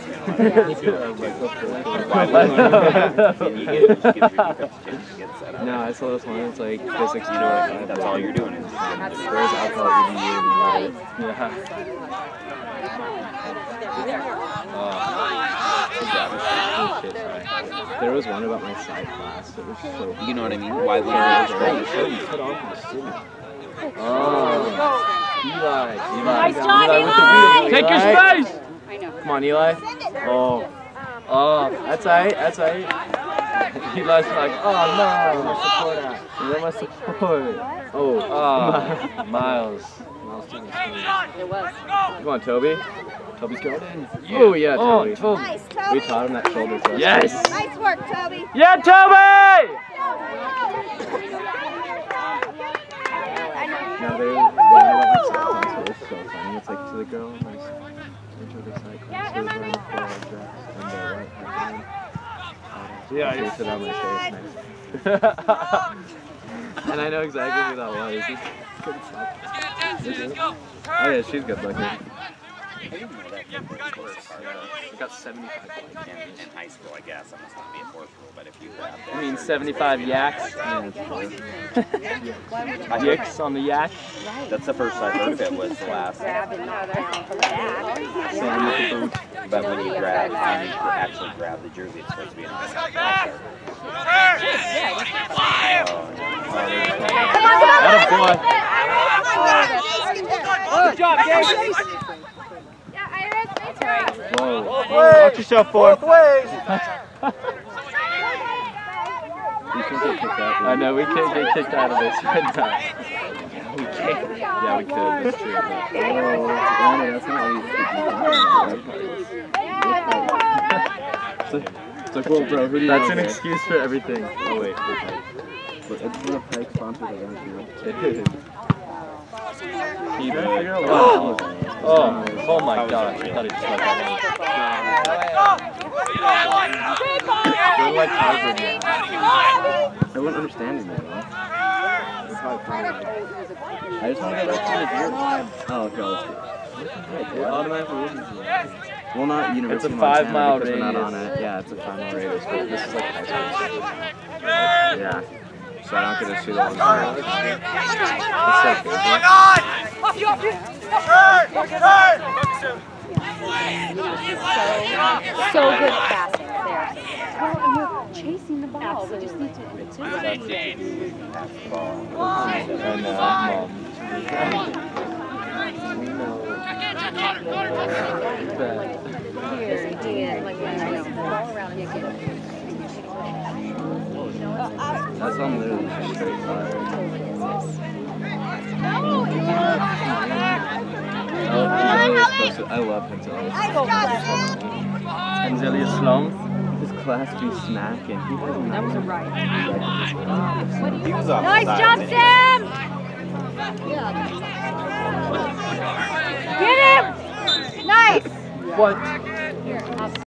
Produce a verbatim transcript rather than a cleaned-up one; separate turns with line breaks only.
No, I saw this one. It's like physics.
You know what I mean? That's all you're doing. Is
Where's alcohol E D U? Yeah. Oh, shit, sorry. There was one about my side class. It was so.
You know what I mean? Why would
Yeah.
you
Put on for the city. Oh, Eli. Eli.
Nice job,
Eli with the
Eli.
wheel.
Take your
Eli.
space!
Come on, Eli. Oh. Oh, that's alright. That's alright. Eli's like, oh no, my support out. Where's my support? Oh, oh, Miles. Miles taking a swing.
It was.
Come on, Toby. Toby's going in. Oh yeah, Toby.
Oh, Toby.
Nice, Toby.
We taught him that shoulder thrust.
Yes!
Nice work, Toby.
Yeah, Toby!
No, they, they know about my side class, so it's so funny. It's like to the girl, my intro to side class, who was wearing a full dress and the white headband. Yeah, I used it on my face next. And I know exactly who that was. He couldn't stop. Oh yeah, she's good looking.
I didn't know that.
I got seventy-five likes.
In, in high school, I guess. I must not be in fourth school, but if you grabbed
I mean, seventy-five yaks.
Yeah, it's
Dicks on the yak.
that's the first I heard of it was the last. But when you grab, when you actually grab the jersey, it's supposed to be an ice.
Good job, Dave.
Whoa.
Watch yourself, both ways.
We can't get kicked out.
I know, we can't get kicked out of this right now.
Yeah, we can. Yeah, we could. That's true. But, oh, that's not what you It's like, well, bro, who do you
That's
know
an
here?
excuse for everything.
Oh, wait. Wait, wait. It's one of Pike's sponsors around here. It is.
Keep it.
Oh.
Oh, oh my gosh. I thought it just went that
They're like Harvard. I wouldn't understand it, man. I just want to get back to the deer. Oh, okay, let's go. We're automatically losing to it. Well, not University
It's a
of
five
Montana
mile
because we're not
radius.
on it. Yeah, it's a five mile radius, but this is like high school. Yeah. So I don't get to see the ones.
So good at passing there. Well, you're chasing the ball. We just need to.
And uh, that's on literally straight fire. I love Penzilia.
Penzilia Slums.
His class be smacking. He was
That was a right.
He was off
Nice
the side,
job,
wasn't he?
Sam! Get him! Nice!
What?